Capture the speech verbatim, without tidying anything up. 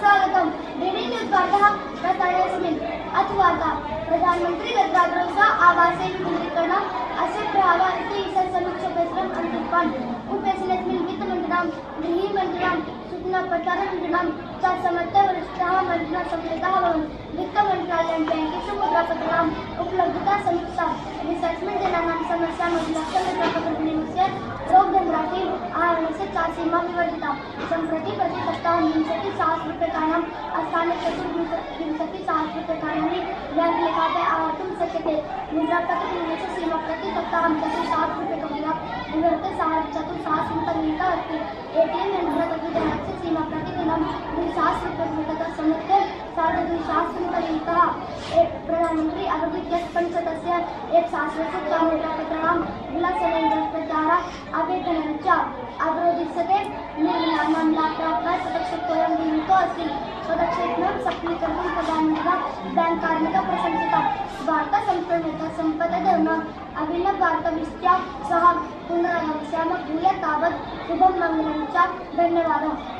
स्वागतम्। DD news वार्ताः प्रसारणेऽस्मिन् अथ वार्ता प्रधानमंत्री गतरात्रौ आवासे विकेन्द्रीकरणम् अस्य प्रभावः इति समीक्षोपवेशनम् अनुष्ठितवान्। उपवेशनेऽस्मिन् वित्तमन्त्रिणां, गृहमन्त्रिणां, सूचना प्रसारणमन्त्रिणां च समस्त वरिष्ठाः मन्त्रिणः सम्मिलिताः अभवन्। वित्तमन्त्रालयेन बैंकेषु मुद्रापत्राणाम् उपलब्धता समीक्षा, रिसर्च्मेण्ट् जनानां समस्यामधिलक्ष्यं रोगधनराशिम् आहरणस्य च सीमा विवर्धिता। सम्प्रति प्रतिसप्ताहे विंशतिसहस्ररूप्यकाणां स्थाने चतुर्विंशतिसहस्ररूप्यकाणि ब्याङ्क् लेखातः आहर्तुं शक्यते। मुद्रापत्रनिवेशस्य सीमा प्रतिसप्ताहं चतुस्सहस्ररूप्यकाणितः विवर्ध्य चतुस्सहस्रपर्यन्ता अस्ति। एटीएम् यन्त्रतः सीमा प्रतिदिनं द्विसहस्ररूप्यकाणितः समुद्य सार्धद्विसहस्रपर्यन्तः। प्रधानमंत्री अवदत् यत् पञ्चदश एकसहस्रस्य च मुद्रापत्राणां विलासनेन प्रचारः आवेदनेन च अवरोधिष्यते। निर्मलानां लाभप्राप्तः पदक्षेपोऽयं गृहीतो अस्ति। पदक्षेपं सफलीकर्तुं प्रधानमन्त्रिणा बैंक कार्मिकाः प्रशंसिताः। वार्ता सम्प्रणीता सम्पदधर्मः अभिनववार्ताविषयाः सह पुनरागमिष्यामः। भूयात् तावत् शुभं मङ्गलं च। धन्यवादः।